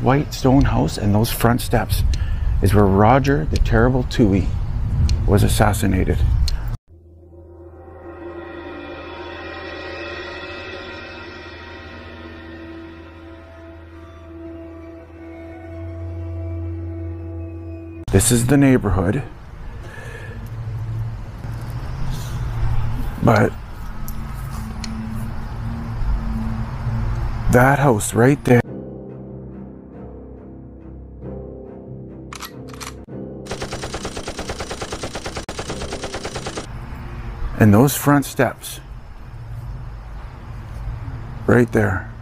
white stone house and those front steps is where Roger the Terrible Touhy was assassinated. This is the neighborhood, but that house right there, and those front steps right there,